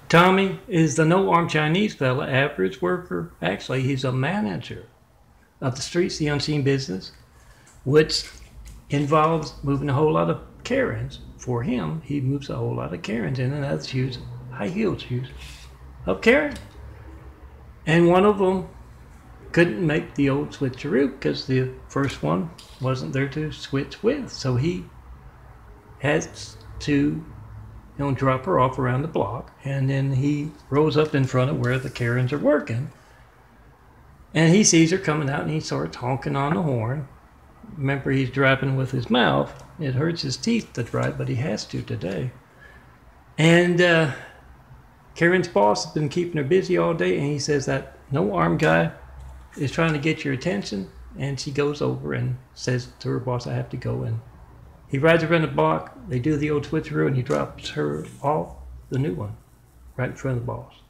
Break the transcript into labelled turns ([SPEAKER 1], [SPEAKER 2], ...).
[SPEAKER 1] Tommy is the no-armed Chinese fella, average worker. Actually, he's a manager of the Streets, the Unseen Business, which involves moving a whole lot of Karens. For him, he moves a whole lot of Karens in and out of shoes, high-heeled shoes, of Karen. And one of them couldn't make the old switcheroo because the first one wasn't there to switch with. So he has to drop her off around the block, and then he rolls up in front of where the Karens are working, and he sees her coming out, and he starts honking on the horn. Remember, he's driving with his mouth. It hurts his teeth to drive, but he has to today. And Karen's boss has been keeping her busy all day, and he says that no-armed guy is trying to get your attention, and she goes over and says to her boss, I have to go in. He rides around the block, they do the old switcheroo, and he drops her off, the new one, right in front of the boss.